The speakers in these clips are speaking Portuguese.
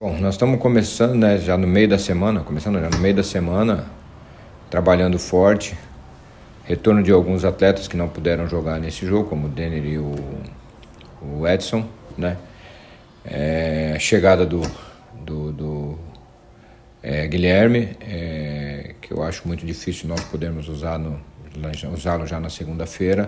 Bom, nós estamos começando, né, já no meio da semana, trabalhando forte. Retorno de alguns atletas que não puderam jogar nesse jogo, como o Denner e o Edson, né? A chegada do Guilherme, que eu acho muito difícil nós podermos usá-lo já na segunda-feira.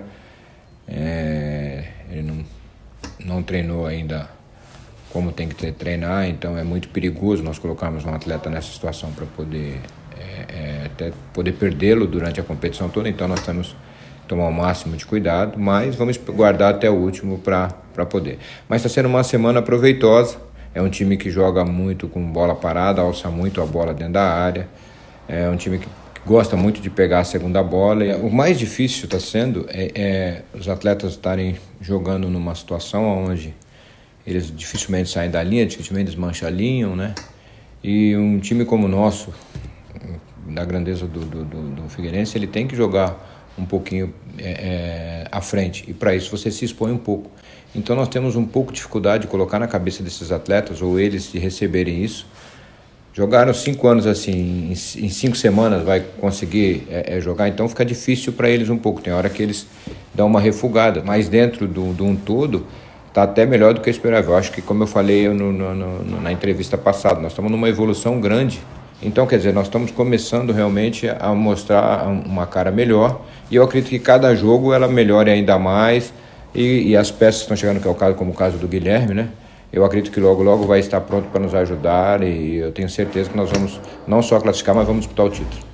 Ele não treinou ainda como tem que treinar, então é muito perigoso nós colocarmos um atleta nessa situação para poder até poder perdê-lo durante a competição toda. Então nós temos que tomar o máximo de cuidado, mas vamos guardar até o último para poder. Mas está sendo uma semana proveitosa. É um time que joga muito com bola parada, alça muito a bola dentro da área. É um time que gosta muito de pegar a segunda bola. O mais difícil está sendo os atletas estarem jogando numa situação onde eles dificilmente saem da linha, dificilmente desmanchalinham, né? E um time como o nosso, da grandeza do Figueirense, ele tem que jogar um pouquinho à frente. E para isso você se expõe um pouco. Então nós temos um pouco de dificuldade de colocar na cabeça desses atletas, ou eles de receberem isso. Jogaram 5 anos assim, em 5 semanas vai conseguir jogar, então fica difícil para eles um pouco. Tem hora que eles dão uma refugada, mas dentro de um todo, está até melhor do que eu esperava. Eu acho que, como eu falei na entrevista passada, nós estamos numa evolução grande. Então, quer dizer, nós estamos começando realmente a mostrar uma cara melhor. E eu acredito que cada jogo ela melhore ainda mais. E as peças que estão chegando, que é o caso, como o caso do Guilherme, né? Eu acredito que logo vai estar pronto para nos ajudar. E eu tenho certeza que nós vamos não só classificar, mas vamos disputar o título.